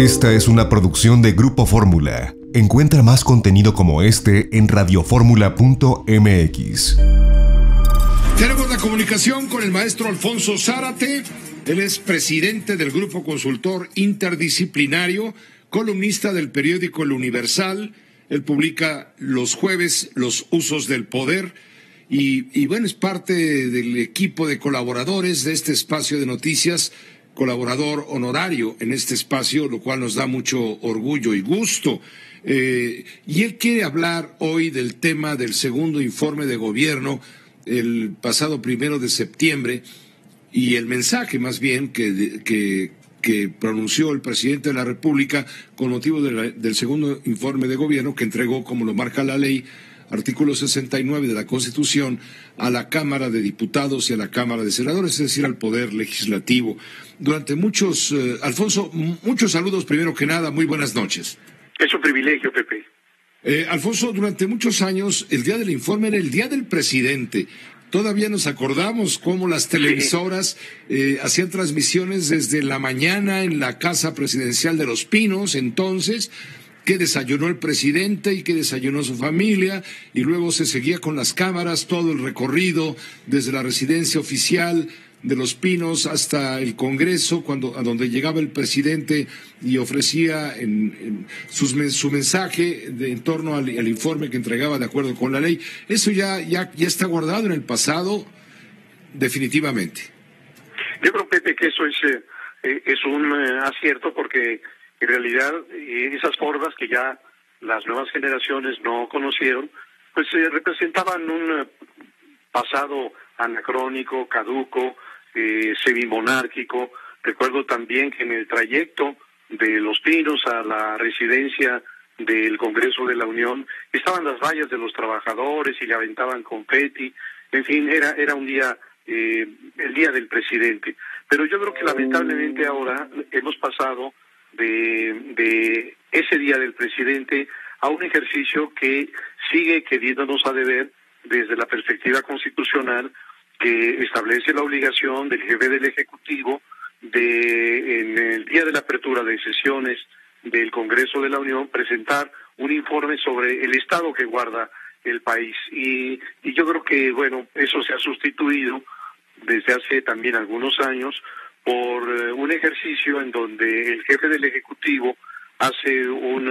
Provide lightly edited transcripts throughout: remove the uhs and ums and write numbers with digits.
Esta es una producción de Grupo Fórmula. Encuentra más contenido como este en radioformula.mx. Tenemos la comunicación con el maestro Alfonso Zárate. Él es presidente del Grupo Consultor Interdisciplinario, columnista del periódico El Universal. Él publica los jueves Los Usos del Poder. Y bueno, es parte del equipo de colaboradores de este espacio de noticias, colaborador honorario en este espacio, lo cual nos da mucho orgullo y gusto. Y él quiere hablar hoy del tema del segundo informe de gobierno, el pasado 1 de septiembre, y el mensaje más bien que pronunció el presidente de la República con motivo del segundo informe de gobierno que entregó, como lo marca la ley, artículo 69 de la Constitución, a la Cámara de Diputados y a la Cámara de Senadores, es decir, al Poder Legislativo. Durante Alfonso, muchos saludos primero que nada, muy buenas noches. Es un privilegio, Pepe. Alfonso, durante muchos años el día del informe era el día del presidente. Todavía nos acordamos cómo las televisoras hacían transmisiones desde la mañana en la Casa Presidencial de Los Pinos, entonces, que desayunó el presidente y que desayunó su familia, y luego se seguía con las cámaras todo el recorrido desde la residencia oficial de Los Pinos hasta el Congreso, a donde llegaba el presidente y ofrecía su mensaje en torno al informe que entregaba de acuerdo con la ley. Eso ya está guardado en el pasado, definitivamente. Yo creo, Pepe, que eso es un acierto, porque en realidad esas formas que ya las nuevas generaciones no conocieron, pues representaban un pasado anacrónico, caduco, semimonárquico. Recuerdo también que en el trayecto de Los Pinos a la residencia del Congreso de la Unión estaban las vallas de los trabajadores y le aventaban confeti. En fin, era un día, el día del presidente. Pero yo creo que lamentablemente ahora hemos pasado de ese día del presidente a un ejercicio que sigue queriéndonos a deber desde la perspectiva constitucional, que establece la obligación del jefe del Ejecutivo de, en el día de la apertura de sesiones del Congreso de la Unión, presentar un informe sobre el estado que guarda el país. Y yo creo que, bueno, eso se ha sustituido desde hace también algunos años por un ejercicio en donde el jefe del Ejecutivo hace un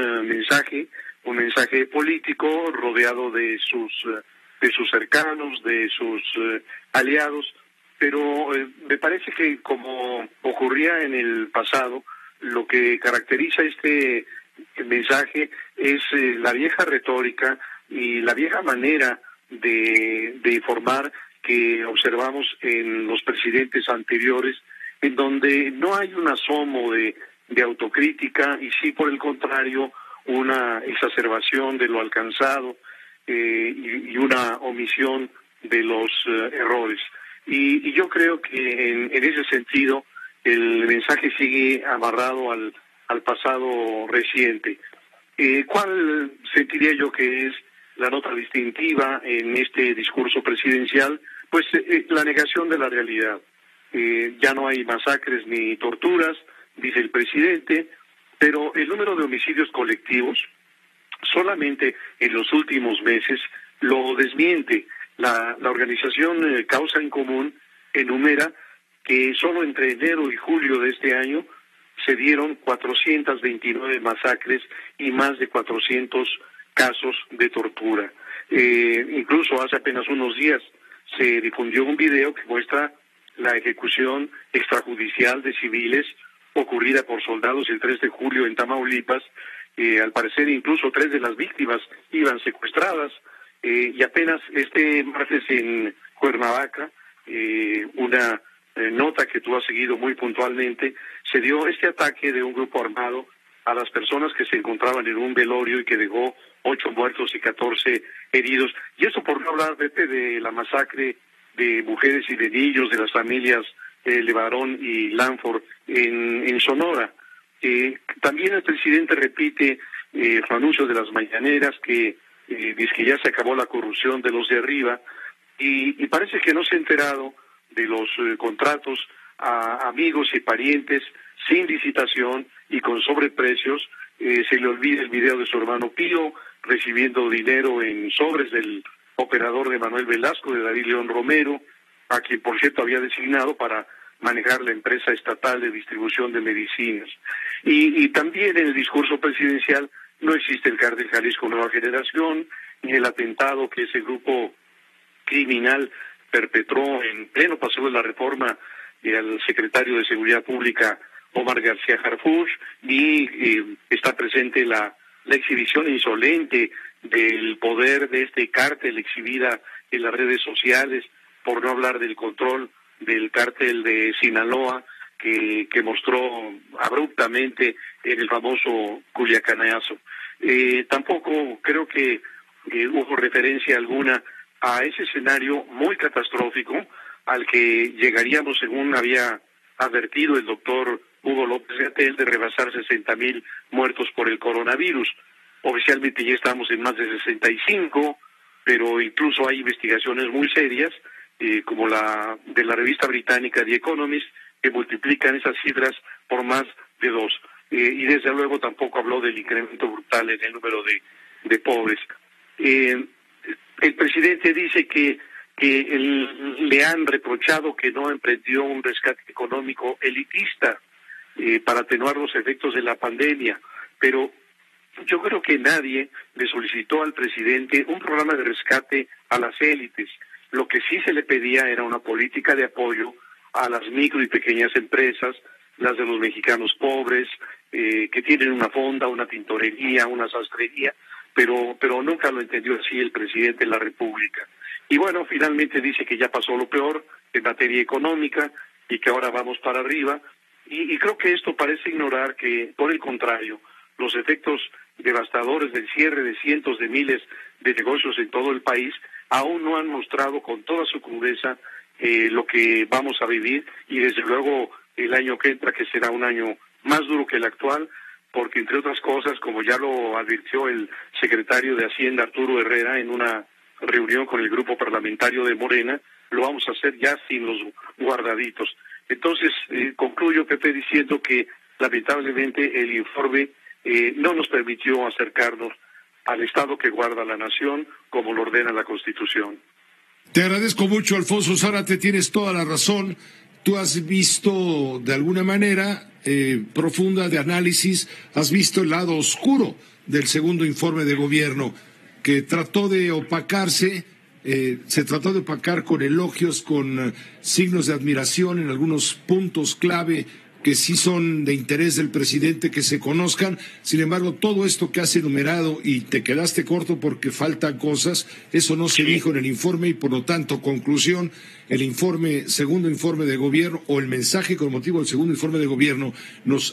mensaje político rodeado de sus cercanos, de sus aliados, pero me parece que, como ocurría en el pasado, lo que caracteriza este mensaje es la vieja retórica y la vieja manera de informar que observamos en los presidentes anteriores, en donde no hay un asomo de autocrítica y sí, por el contrario, una exacerbación de lo alcanzado y una omisión de los errores. Y yo creo que en ese sentido el mensaje sigue amarrado al pasado reciente. ¿Cuál sentiría yo que es la nota distintiva en este discurso presidencial? Pues la negación de la realidad. Ya no hay masacres ni torturas, dice el presidente, pero el número de homicidios colectivos solamente en los últimos meses lo desmiente. La organización Causa en Común enumera que solo entre enero y julio de este año se dieron 429 masacres y más de 400 casos de tortura. Incluso hace apenas unos días se difundió un video que muestra la ejecución extrajudicial de civiles ocurrida por soldados el 3 de julio en Tamaulipas. Al parecer incluso 3 de las víctimas iban secuestradas, y apenas este martes en Cuernavaca, una nota que tú has seguido muy puntualmente, se dio este ataque de un grupo armado a las personas que se encontraban en un velorio y que dejó 8 muertos y 14 heridos. Y eso por no hablar, Pepe, de la masacre de mujeres y de niños de las familias Levarón y Lanford en Sonora. También el presidente repite su anuncio de las mañaneras que dice que ya se acabó la corrupción de los de arriba, y parece que no se ha enterado de los contratos a amigos y parientes sin licitación y con sobreprecios. Se le olvida el video de su hermano Pío recibiendo dinero en sobres del operador de Manuel Velasco, de David León Romero, a quien por cierto había designado para manejar la empresa estatal de distribución de medicinas. Y también en el discurso presidencial no existe el Cártel Jalisco Nueva Generación, ni el atentado que ese grupo criminal perpetró en pleno paseo de la Reforma al secretario de Seguridad Pública Omar García Harfuch, ni está presente la exhibición insolente del poder de este cártel exhibida en las redes sociales, por no hablar del control del cártel de Sinaloa que mostró abruptamente en el famoso Culiacanazo. Tampoco creo que hubo referencia alguna a ese escenario muy catastrófico al que llegaríamos, según había advertido el doctor Hugo López-Gatell, de rebasar 60,000 muertos por el coronavirus. Oficialmente ya estamos en más de 65, pero incluso hay investigaciones muy serias, como la de la revista británica The Economist, que multiplican esas cifras por más de 2. Y desde luego tampoco habló del incremento brutal en el número de pobres. El presidente dice que le han reprochado que no emprendió un rescate económico elitista para atenuar los efectos de la pandemia, pero yo creo que nadie le solicitó al presidente un programa de rescate a las élites. Lo que sí se le pedía era una política de apoyo a las micro y pequeñas empresas, las de los mexicanos pobres, que tienen una fonda, una tintorería, una sastrería, pero nunca lo entendió así el presidente de la República. Y bueno, finalmente dice que ya pasó lo peor en materia económica y que ahora vamos para arriba. Y creo que esto parece ignorar que, por el contrario, los efectos devastadores del cierre de cientos de miles de negocios en todo el país aún no han mostrado con toda su crudeza lo que vamos a vivir, y desde luego el año que entra, que será un año más duro que el actual, porque entre otras cosas, como ya lo advirtió el secretario de Hacienda Arturo Herrera en una reunión con el grupo parlamentario de Morena, lo vamos a hacer ya sin los guardaditos. Entonces, concluyo, Pepe, diciendo que lamentablemente el informe no nos permitió acercarnos al Estado que guarda la nación, como lo ordena la Constitución. Te agradezco mucho, Alfonso Zárate, tienes toda la razón. Tú has visto de alguna manera profunda de análisis, has visto el lado oscuro del segundo informe de gobierno, que trató de opacarse, se trató de opacar con elogios, con signos de admiración en algunos puntos clave que sí son de interés del presidente que se conozcan. Sin embargo, todo esto que has enumerado, y te quedaste corto porque faltan cosas, eso no se dijo en el informe, y por lo tanto, conclusión, el segundo informe de gobierno, o el mensaje con motivo del segundo informe de gobierno nos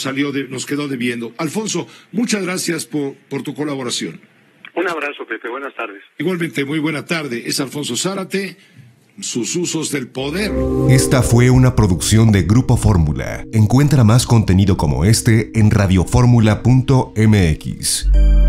quedó debiendo. Alfonso, muchas gracias por tu colaboración. Un abrazo, Pepe, buenas tardes. Igualmente, muy buena tarde. Es Alfonso Zárate, sus usos del poder. Esta fue una producción de Grupo Fórmula. Encuentra más contenido como este en radioformula.mx.